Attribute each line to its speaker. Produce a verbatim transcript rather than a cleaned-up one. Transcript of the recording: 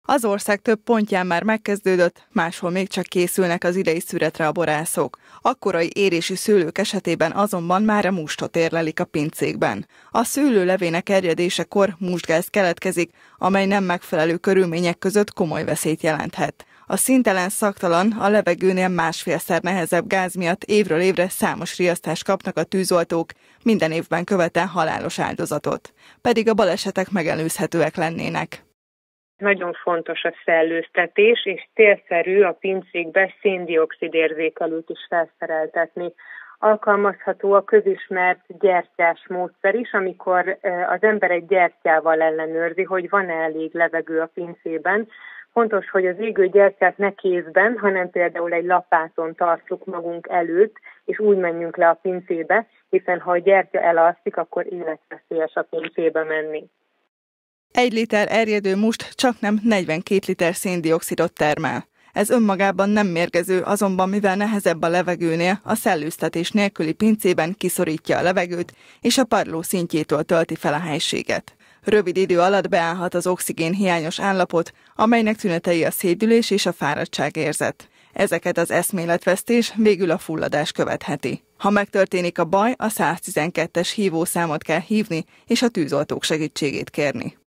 Speaker 1: Az ország több pontján már megkezdődött, máshol még csak készülnek az idei szüretre a borászok. A korai érési szőlők esetében azonban már a mustot érlelik a pincékben. A szőlő levének erjedésekor mustgáz keletkezik, amely nem megfelelő körülmények között komoly veszélyt jelenthet. A színtelen, szagtalan, a levegőnél másfélszer nehezebb gáz miatt évről évre számos riasztást kapnak a tűzoltók, minden évben követel halálos áldozatot. Pedig a balesetek megelőzhetőek lennének.
Speaker 2: Nagyon fontos a szellőztetés, és célszerű a pincékbe szén-dioxid érzékelőt is felszereltetni. Alkalmazható a közismert gyertyás módszer is, amikor az ember egy gyertyával ellenőrzi, hogy van-e elég levegő a pincében. Fontos, hogy az égő gyertyát ne kézben, hanem például egy lapáton tartsuk magunk előtt, és úgy menjünk le a pincébe, hiszen ha a gyertya elalszik, akkor életveszélyes a pincébe menni.
Speaker 1: Egy liter erjedő must csaknem negyvenkét liter szén-dioxidot termel. Ez önmagában nem mérgező, azonban mivel nehezebb a levegőnél, a szellőztetés nélküli pincében kiszorítja a levegőt, és a padló szintjétől tölti fel a helységet. Rövid idő alatt beállhat az oxigén hiányos állapot, amelynek tünetei a szédülés és a fáradtságérzet. Ezeket az eszméletvesztés végül a fulladás követheti. Ha megtörténik a baj, a száztizenkettes hívószámot kell hívni, és a tűzoltók segítségét kérni.